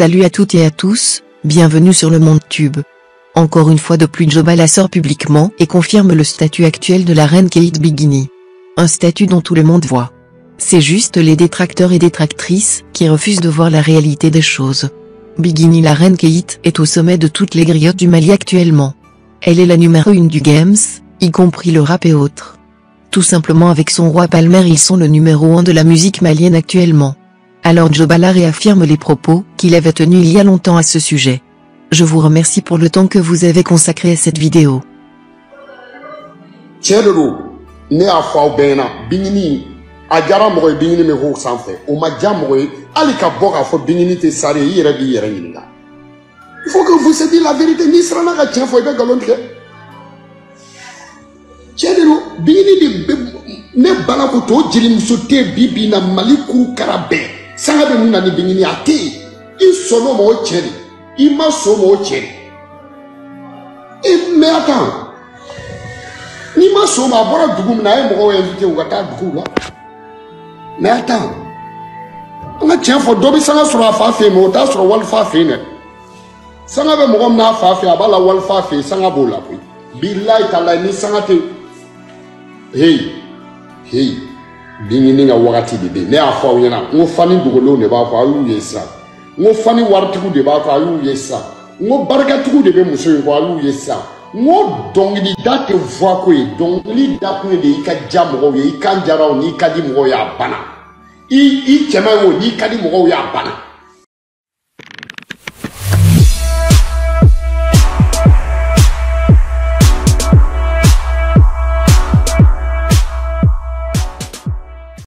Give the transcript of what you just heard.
Salut à toutes et à tous, bienvenue sur le Monde Tube. Encore une fois de plus, Joe Bala sort publiquement et confirme le statut actuel de la reine Kate Bikini. Un statut dont tout le monde voit. C'est juste les détracteurs et détractrices qui refusent de voir la réalité des choses. Bikini, la reine Kate, est au sommet de toutes les griottes du Mali actuellement. Elle est la numéro 1 du games, y compris le rap et autres. Tout simplement, avec son roi Palmer, ils sont le numéro 1 de la musique malienne actuellement. Alors Joe Bala réaffirme les propos qu'il avait tenus il y a longtemps à ce sujet. Je vous remercie pour le temps que vous avez consacré à cette vidéo. Ne a fa bena bingini ajara moy bingini me ho sanfé o ma jamoy ali ka boka fo bingini te sare yere bi yere nyinga. Il faut que vous se dites la vérité, ni sera na ka tien fo be galon de chedero bingini de ne bala ko to jiri musote bibi na maliku karabe sanga be muna ni bingini ate i sono mo cheri i ma so mo cheri e me attends. Ni ma soma bora dugu na e mo invité ou gata dugu la mais attends on a tient fo dobi sanga sura fa fe mo ta sura wal fa fe ne sanga be mo na fa fe abala wal fa fe sanga bola pi billahi taala ni sanga te hey bingini nga wakati de ne afa o yana ngo fani dugolo ne ba fa ayu yesa ngo fani wartiku de ba fa ayu yesa ngo barkatuku de be muso ko ayu yesa ngo dongili date voix ko e dongili date de ika jamogo ye ika jarao ni kadi mo ya bana i chema wo ni kadi mo ya bana